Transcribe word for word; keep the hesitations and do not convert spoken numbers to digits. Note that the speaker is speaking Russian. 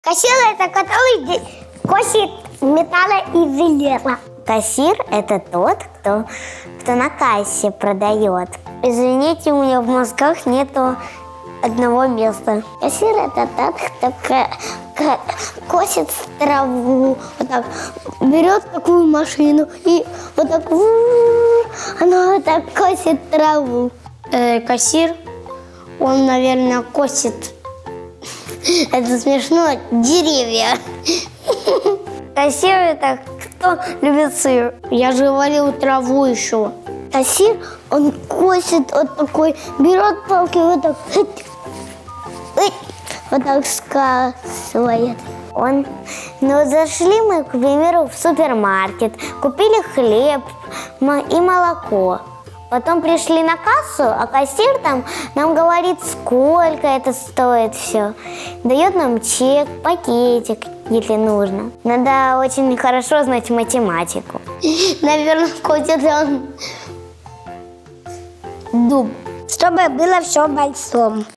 Кассир – это который косит металла и железа. Кассир – это тот, кто, кто на кассе продает. Извините, у меня в мозгах нету одного места. Кассир – это тот, кто косит траву. Вот так берет такую машину и вот так она вот так косит траву. Э, кассир, он, наверное, косит. Это смешно. Деревья. Кассир – это кто любит сыр. Я же говорил траву еще. Кассир, он косит вот такой, берет палки вот так, вот так скасывает. Он, ну, зашли мы, к примеру, в супермаркет, купили хлеб и молоко. Потом пришли на кассу, а кассир там нам говорит, сколько это стоит все. Дает нам чек, пакетик, если нужно. Надо очень хорошо знать математику. Наверное, косит он дуб, чтобы было все большом.